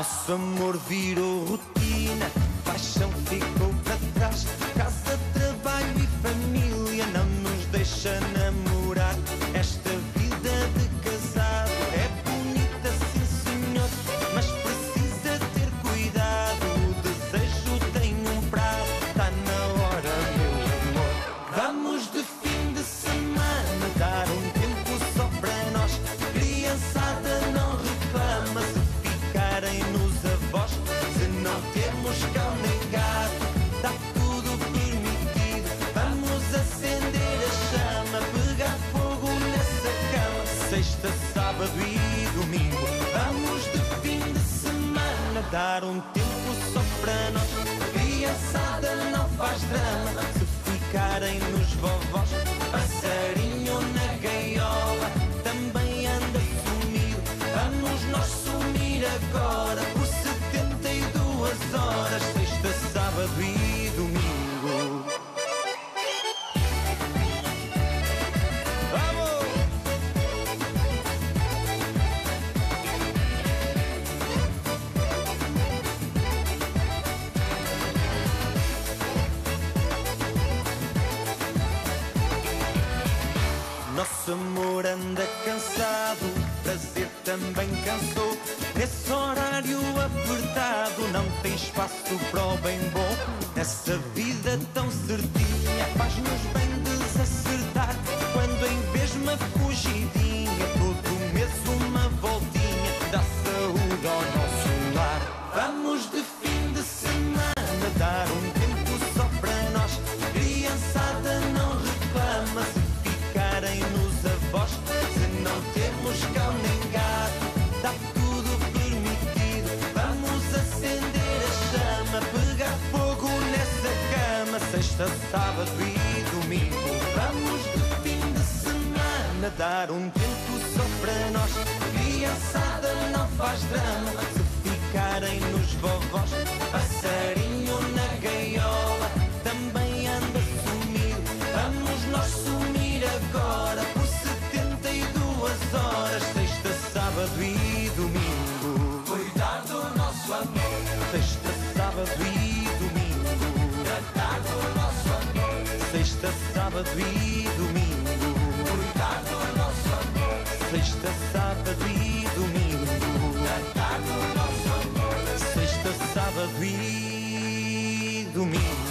Nosso amor virou rotina, paixão ficou para trás. Casa, trabalho e família não nos deixa namorar. Esta vida de casado é bonita, sim senhor, mas precisa ter cuidado. O desejo tem um prazo, está na hora, meu amor. Vamos de fim de semana dar um tempo só para nós. Criançada não reclama se ficarem nos avós. Se não temos cão nem gato, está tudo permitido. Vamos acender a chama, pegar fogo nessa cama. Sexta, sábado e domingo. Vamos de fim de semana dar um tempo só para nós. Criançada não faz drama se ficarem nos vovós. Passarinho na gaiola também anda sumido. Vamos nós sumir agora por 72 horas. Sexta, sábado e domingo. Vamos! Nosso amor anda cansado, prazer também cansou. Nesse horário apertado não tem espaço para o bem bom. Nessa vida tão certinha faz-nos bem desacertar. Quando em vez de uma fugidinha, todo mês uma voltinha, dá saúde ao nosso lar. Vamos de fim de semana dar um tempo só para nós. Criançada não reclama se ficarem nos avós. Se não temos cão nem gato, está tudo permitido. Vamos acender a chama, pegar fogo nessa cama. Sexta, sábado e domingo. Vamos de fim de semana dar um tempo só para nós. Criançada não faz drama se ficarem nos vovós. Passarinho na gaiola também anda sumido. Vamos nós sumir agora por 72 horas. Sexta, sábado e domingo. Cuidar do nosso amor, Sexta, sábado e domingo. tratar do nosso amor, Sexta, sábado e domingo. cuidar do nosso amor, Sexta, sábado e domingo. tratar do nosso amor. Sexta, sábado e domingo.